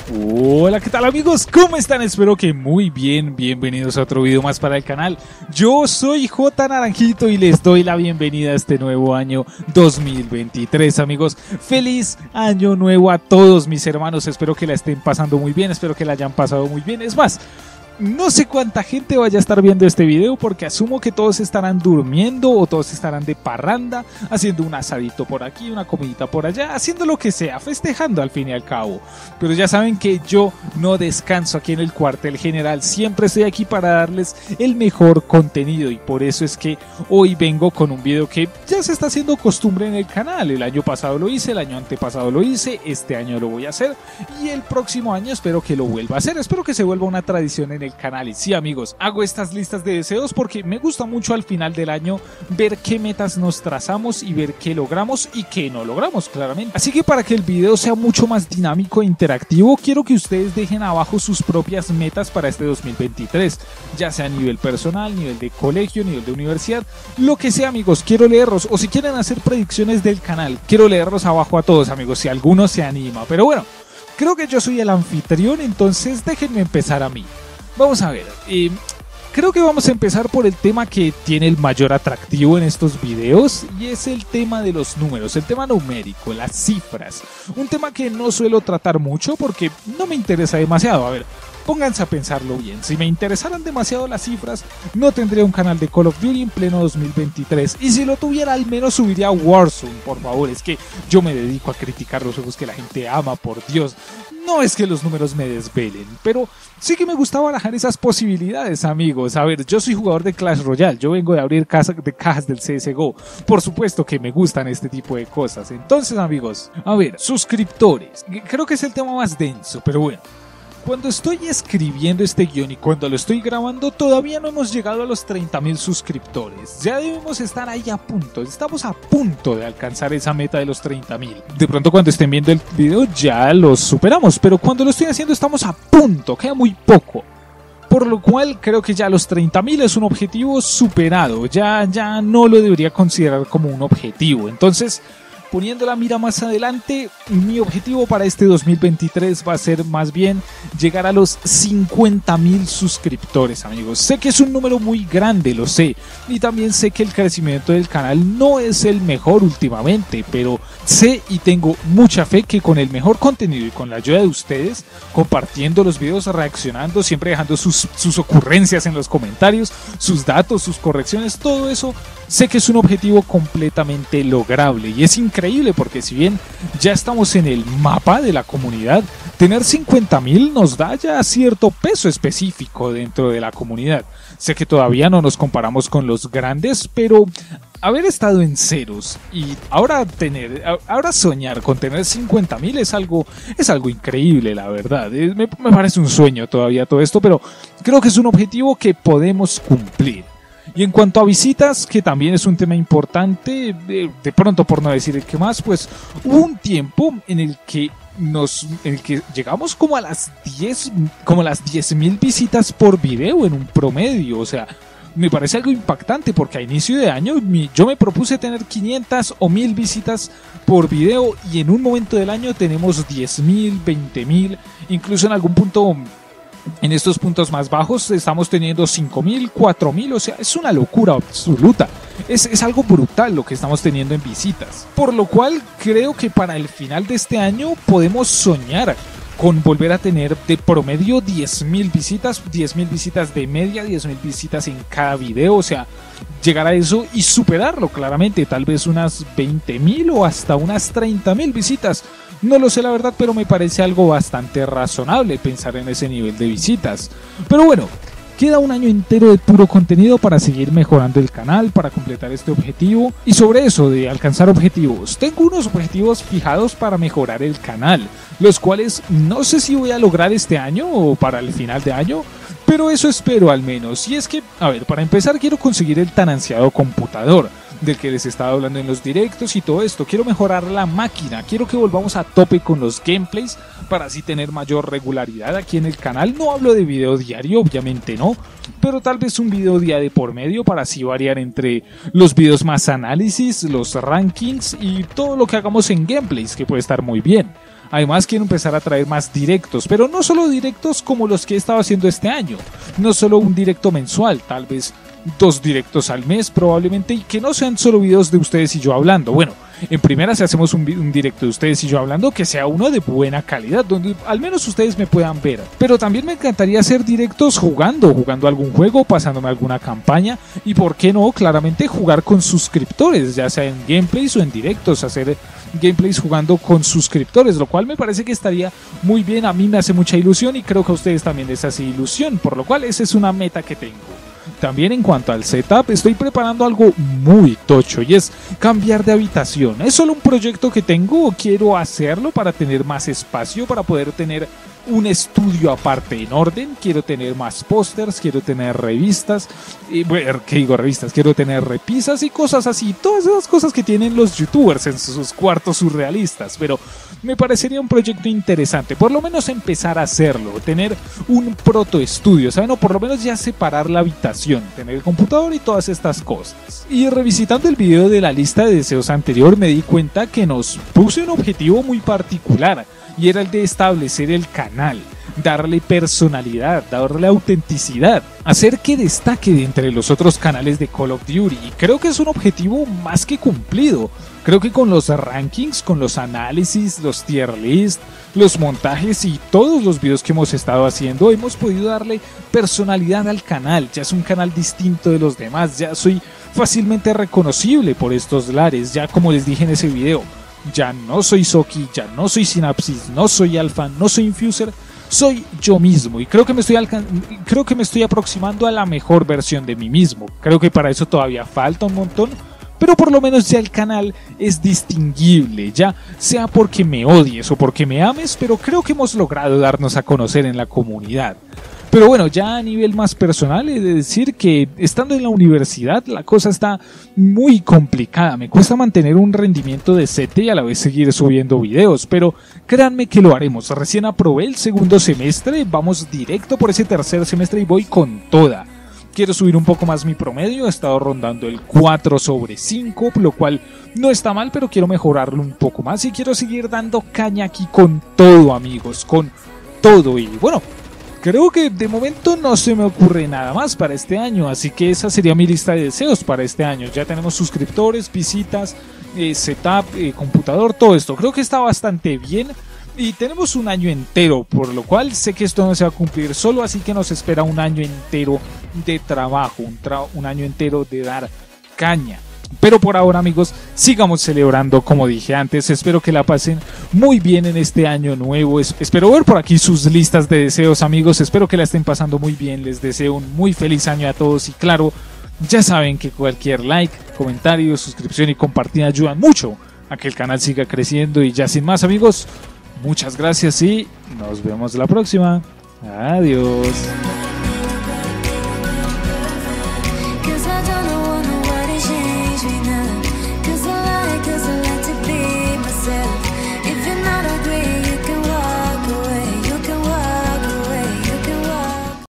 Hola, ¿qué tal amigos? ¿Cómo están? Espero que muy bien. Bienvenidos a otro video más para el canal. Yo soy J Naranjito y les doy la bienvenida a este nuevo año 2023, amigos. Feliz año nuevo a todos mis hermanos. Espero que la estén pasando muy bien, espero que la hayan pasado muy bien. Es más, no sé cuánta gente vaya a estar viendo este video porque asumo que todos estarán durmiendo o todos estarán de parranda, haciendo un asadito por aquí, una comidita por allá, haciendo lo que sea, festejando al fin y al cabo. Pero ya saben que yo no descanso aquí en el cuartel general, siempre estoy aquí para darles el mejor contenido y por eso es que hoy vengo con un video que ya se está haciendo costumbre en el canal. El año pasado lo hice, el año antepasado lo hice, este año lo voy a hacer y el próximo año espero que lo vuelva a hacer, espero que se vuelva una tradición en el canal. Y sí, amigos, hago estas listas de deseos porque me gusta mucho al final del año ver qué metas nos trazamos y ver qué logramos y qué no logramos, claramente. Así que para que el video sea mucho más dinámico e interactivo, quiero que ustedes dejen abajo sus propias metas para este 2023, ya sea a nivel personal, nivel de colegio, nivel de universidad, lo que sea, amigos. Quiero leerlos, o si quieren hacer predicciones del canal, quiero leerlos abajo a todos, amigos, si alguno se anima. Pero bueno, creo que yo soy el anfitrión, entonces déjenme empezar a mí. Vamos a ver, creo que vamos a empezar por el tema que tiene el mayor atractivo en estos videos y es el tema de los números, el tema numérico, las cifras. Un tema que no suelo tratar mucho porque no me interesa demasiado. A ver, pónganse a pensarlo bien, si me interesaran demasiado las cifras no tendría un canal de Call of Duty en pleno 2023 y si lo tuviera al menos subiría a Warzone, por favor. Es que yo me dedico a criticar los juegos que la gente ama, por Dios. No es que los números me desvelen, pero sí que me gusta barajar esas posibilidades, amigos. A ver, yo soy jugador de Clash Royale, yo vengo de abrir cajas del CSGO. Por supuesto que me gustan este tipo de cosas. Entonces, amigos, a ver, suscriptores. Creo que es el tema más denso, pero bueno. Cuando estoy escribiendo este guión y cuando lo estoy grabando, todavía no hemos llegado a los 30.000 suscriptores. Ya debemos estar ahí a punto, estamos a punto de alcanzar esa meta de los 30.000. De pronto cuando estén viendo el video ya los superamos, pero cuando lo estoy haciendo estamos a punto, queda muy poco. Por lo cual creo que ya los 30.000 es un objetivo superado, ya no lo debería considerar como un objetivo. Entonces, poniendo la mira más adelante, mi objetivo para este 2023 va a ser más bien llegar a los 50.000 suscriptores, amigos. Sé que es un número muy grande, lo sé, y también sé que el crecimiento del canal no es el mejor últimamente, pero sé y tengo mucha fe que con el mejor contenido y con la ayuda de ustedes, compartiendo los videos, reaccionando, siempre dejando sus ocurrencias en los comentarios, sus datos, sus correcciones, todo eso, sé que es un objetivo completamente lograble y es increíble porque si bien ya estamos en el mapa de la comunidad, tener 50.000 nos da ya cierto peso específico dentro de la comunidad. Sé que todavía no nos comparamos con los grandes, pero haber estado en ceros y ahora soñar con tener 50.000 es algo increíble, la verdad. Me parece un sueño todavía todo esto, pero creo que es un objetivo que podemos cumplir. Y en cuanto a visitas, que también es un tema importante, de pronto por no decir el que más, pues hubo un tiempo en el que llegamos como a las 10.000 visitas por video en un promedio. O sea, me parece algo impactante porque a inicio de año yo me propuse tener 500 o 1.000 visitas por video y en un momento del año tenemos 10.000, 20.000, incluso en algún punto. En estos puntos más bajos estamos teniendo 5.000, 4.000, o sea, es una locura absoluta. Es algo brutal lo que estamos teniendo en visitas. Por lo cual creo que para el final de este año podemos soñar con volver a tener de promedio 10.000 visitas de media, 10.000 visitas en cada video, o sea, llegar a eso y superarlo claramente, tal vez unas 20.000 o hasta unas 30.000 visitas. No lo sé la verdad, pero me parece algo bastante razonable pensar en ese nivel de visitas. Pero bueno, queda un año entero de puro contenido para seguir mejorando el canal, para completar este objetivo. Y sobre eso de alcanzar objetivos, tengo unos objetivos fijados para mejorar el canal, los cuales no sé si voy a lograr este año o para el final de año, pero eso espero al menos. Y es que, a ver, para empezar quiero conseguir el tan ansiado computador del que les estaba hablando en los directos y todo esto. Quiero mejorar la máquina, quiero que volvamos a tope con los gameplays para así tener mayor regularidad aquí en el canal. No hablo de video diario, obviamente no, pero tal vez un video día de por medio para así variar entre los videos más análisis, los rankings y todo lo que hagamos en gameplays, que puede estar muy bien. Además quiero empezar a traer más directos, pero no solo directos como los que he estado haciendo este año. No solo un directo mensual, tal vez 2 directos al mes probablemente, y que no sean solo videos de ustedes y yo hablando. Bueno, en primera, si hacemos un directo de ustedes y yo hablando, que sea uno de buena calidad, donde al menos ustedes me puedan ver. Pero también me encantaría hacer directos jugando algún juego, pasándome alguna campaña, y por qué no, claramente jugar con suscriptores, ya sea en gameplays o en directos, hacer gameplays jugando con suscriptores, lo cual me parece que estaría muy bien. A mí me hace mucha ilusión y creo que a ustedes también les hace ilusión, por lo cual esa es una meta que tengo. También en cuanto al setup, estoy preparando algo muy tocho y es cambiar de habitación. Es solo un proyecto que tengo, quiero hacerlo para tener más espacio, para poder tener un estudio aparte en orden. Quiero tener más pósters, quiero tener revistas, ¿qué digo revistas? Quiero tener repisas y cosas así, todas esas cosas que tienen los youtubers en sus cuartos surrealistas, pero me parecería un proyecto interesante, por lo menos empezar a hacerlo, tener un proto estudio, ¿saben? O por lo menos ya separar la habitación, tener el computador y todas estas cosas. Y revisitando el video de la lista de deseos anterior, me di cuenta que nos puse un objetivo muy particular, y era el de establecer el canal, darle personalidad, darle autenticidad, hacer que destaque de entre los otros canales de Call of Duty, y creo que es un objetivo más que cumplido. Creo que con los rankings, con los análisis, los tier list, los montajes y todos los videos que hemos estado haciendo, hemos podido darle personalidad al canal. Ya es un canal distinto de los demás, ya soy fácilmente reconocible por estos lares, ya como les dije en ese video. Ya no soy Soki, ya no soy Synapsis, no soy Alpha, no soy Infuser, soy yo mismo, y creo que me estoy aproximando a la mejor versión de mí mismo. Creo que para eso todavía falta un montón, pero por lo menos ya el canal es distinguible, ya sea porque me odies o porque me ames, pero creo que hemos logrado darnos a conocer en la comunidad. Pero bueno, ya a nivel más personal, he de decir que estando en la universidad la cosa está muy complicada. Me cuesta mantener un rendimiento decente y a la vez seguir subiendo videos, pero créanme que lo haremos. Recién aprobé el segundo semestre, vamos directo por ese tercer semestre y voy con toda. Quiero subir un poco más mi promedio, he estado rondando el 4/5, lo cual no está mal, pero quiero mejorarlo un poco más y quiero seguir dando caña aquí con todo, amigos, con todo. Y bueno, creo que de momento no se me ocurre nada más para este año, así que esa sería mi lista de deseos para este año. Ya tenemos suscriptores, visitas, setup, computador, todo esto. Creo que está bastante bien y tenemos un año entero, por lo cual sé que esto no se va a cumplir solo, así que nos espera un año entero de trabajo, un año entero de dar caña. Pero por ahora, amigos, sigamos celebrando, como dije antes. Espero que la pasen muy bien en este año nuevo. Espero ver por aquí sus listas de deseos, amigos. Espero que la estén pasando muy bien. Les deseo un muy feliz año a todos. Y claro, ya saben que cualquier like, comentario, suscripción y compartida ayudan mucho a que el canal siga creciendo. Y ya sin más, amigos, muchas gracias y nos vemos la próxima. Adiós.